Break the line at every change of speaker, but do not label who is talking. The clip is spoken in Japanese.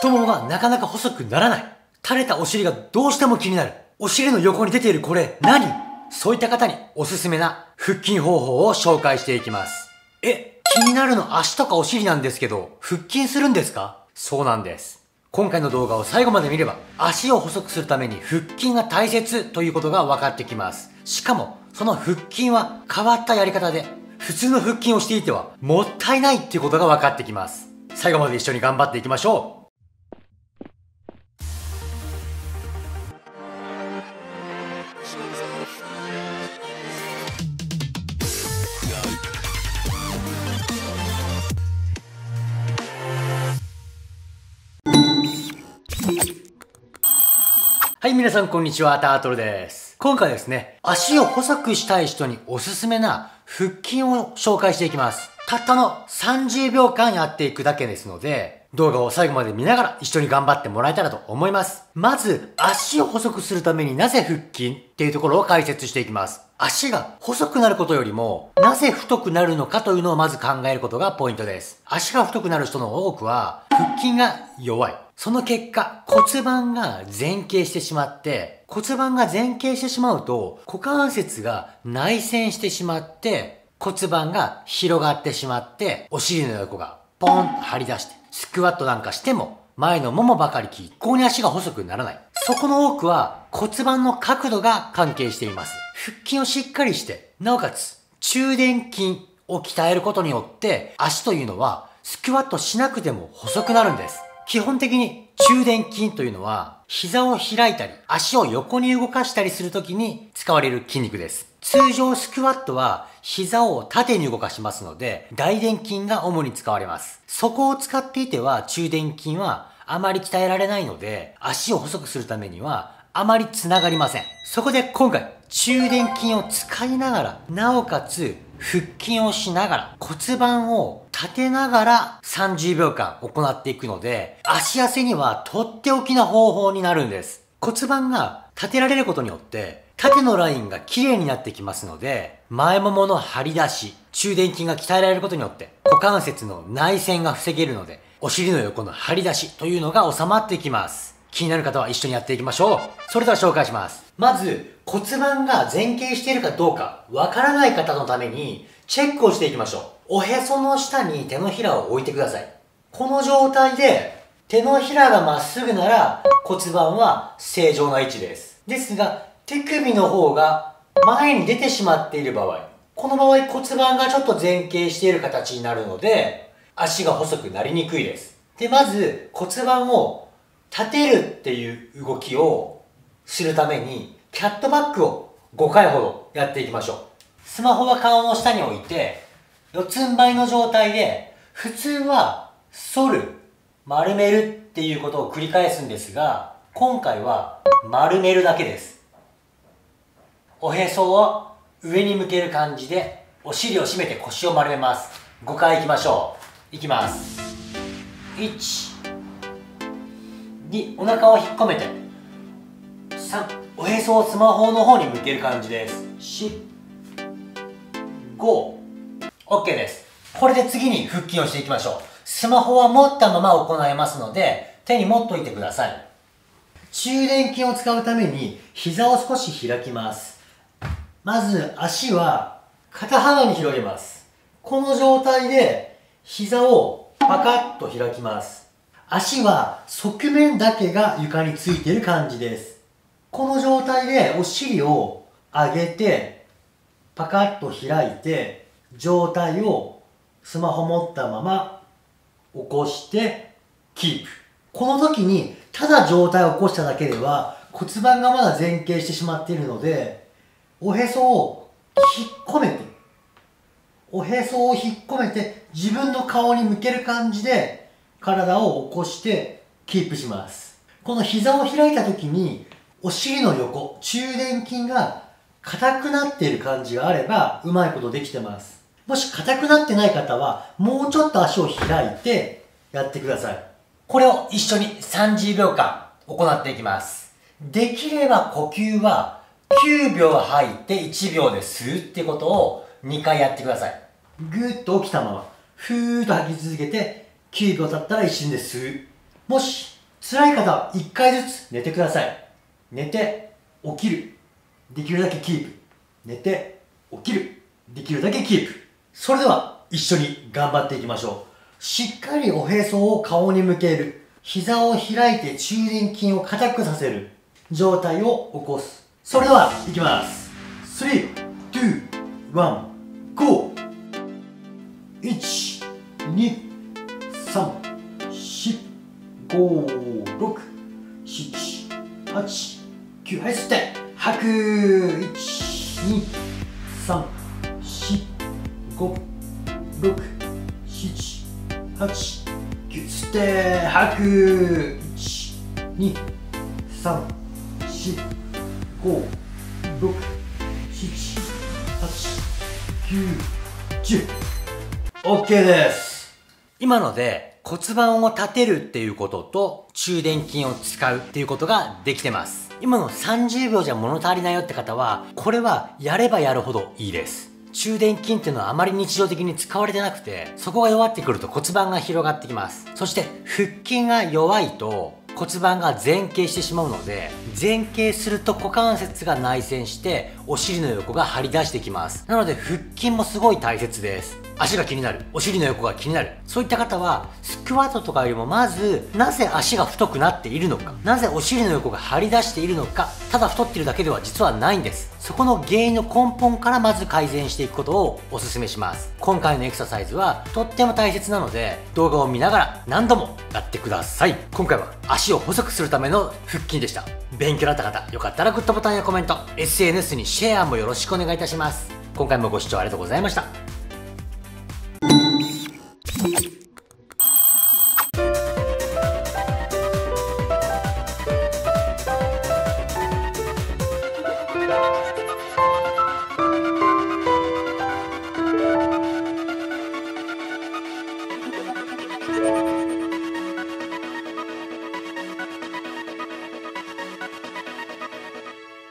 太ももがなかなか細くならない。垂れたお尻がどうしても気になる。お尻の横に出ているこれ何？そういった方におすすめな腹筋方法を紹介していきます。気になるの足とかお尻なんですけど、腹筋するんですか？そうなんです。今回の動画を最後まで見れば、足を細くするために腹筋が大切ということが分かってきます。しかも、その腹筋は変わったやり方で、普通の腹筋をしていてはもったいないっていうことが分かってきます。最後まで一緒に頑張っていきましょう。はい、皆さんこんにちは、タートルです。今回ですね、足を細くしたい人におすすめな腹筋を紹介していきます。たったの30秒間やっていくだけですので、動画を最後まで見ながら一緒に頑張ってもらえたらと思います。まず、足を細くするためになぜ腹筋っていうところを解説していきます。足が細くなることよりも、なぜ太くなるのかというのをまず考えることがポイントです。足が太くなる人の多くは、腹筋が弱い。その結果、骨盤が前傾してしまって、骨盤が前傾してしまうと、股関節が内旋してしまって、骨盤が広がってしまって、お尻の横がポンと張り出して、スクワットなんかしても、前のももばかり効いて、ここに足が細くならない。そこの多くは骨盤の角度が関係しています。腹筋をしっかりして、なおかつ中殿筋を鍛えることによって、足というのはスクワットしなくても細くなるんです。基本的に中殿筋というのは膝を開いたり足を横に動かしたりするときに使われる筋肉です。通常スクワットは膝を縦に動かしますので大殿筋が主に使われます。そこを使っていては中殿筋はあまり鍛えられないので足を細くするためにはあまりつながりません。そこで今回中殿筋を使いながらなおかつ腹筋をしながら骨盤を立てながら30秒間行っていくので足痩せにはとっておきな方法になるんです。骨盤が立てられることによって縦のラインが綺麗になってきますので前ももの張り出し、中殿筋が鍛えられることによって股関節の内旋が防げるのでお尻の横の張り出しというのが収まってきます。気になる方は一緒にやっていきましょう。それでは紹介します。まず骨盤が前傾しているかどうかわからない方のためにチェックをしていきましょう。おへその下に手のひらを置いてください。この状態で手のひらがまっすぐなら骨盤は正常な位置です。ですが手首の方が前に出てしまっている場合、この場合骨盤がちょっと前傾している形になるので足が細くなりにくいです。で、まず骨盤を立てるっていう動きをするためにキャットバックを5回ほどやっていきましょう。スマホは顔の下に置いて四つん這いの状態で普通は反る、丸めるっていうことを繰り返すんですが今回は丸めるだけです。おへそを上に向ける感じでお尻を締めて腰を丸めます。5回いきましょう。いきます。1、2、お腹を引っ込めて3、おへそをスマホの方に向ける感じです。4、5、OK です。これで次に腹筋をしていきましょう。スマホは持ったまま行えますので手に持っといてください。中殿筋を使うために膝を少し開きます。まず足は肩幅に広げます。この状態で膝をパカッと開きます。足は側面だけが床についている感じです。この状態でお尻を上げてパカッと開いて状態をスマホ持ったまま起こしてキープ。この時にただ状態を起こしただけでは骨盤がまだ前傾してしまっているのでおへそを引っ込めて自分の顔に向ける感じで体を起こしてキープします。この膝を開いた時にお尻の横、中殿筋が硬くなっている感じがあればうまいことできてます。もし硬くなってない方はもうちょっと足を開いてやってください。これを一緒に30秒間行っていきます。できれば呼吸は9秒吐いて1秒で吸うっていうことを2回やってください。ぐーっと起きたままふーっと吐き続けて9秒経ったら一瞬で吸う。 もし辛い方は1回ずつ寝てください。寝て起きる、できるだけキープ。寝て起きる、できるだけキープ。それでは一緒に頑張っていきましょう。しっかりおへそを顔に向ける。膝を開いて中殿筋を硬くさせる状態を起こす。それではいきます。3、2、1、GO! 1、2、3、4、5、6、7、8、9。はい、吸って、吐く。1、2、3、4、5、6、7、8、9。吸って、吐く。1、2、3、4、5、6、7、8、9、10。OK です。今ので骨盤を立てるっていうことと中殿筋を使うっていうことができてます。今の30秒じゃ物足りないよって方は、これはやればやるほどいいです。中殿筋っていうのはあまり日常的に使われてなくて、そこが弱ってくると骨盤が広がってきます。そして腹筋が弱いと骨盤が前傾してしまうので、前傾すると股関節が内旋してお尻の横が張り出してきます。なので腹筋もすごい大切です。足が気になる、お尻の横が気になる、そういった方はスクワットとかよりもまずなぜ足が太くなっているのか、なぜお尻の横が張り出しているのか、ただ太っているだけでは実はないんです。そこの原因の根本からまず改善していくことをお勧めします。今回のエクササイズはとっても大切なので、動画を見ながら何度もやってください。今回は足を細くするための腹筋でした。勉強だった方、よかったらグッドボタンやコメント、 SNS にシェアもよろしくお願いいたします。今回もご視聴ありがとうございました。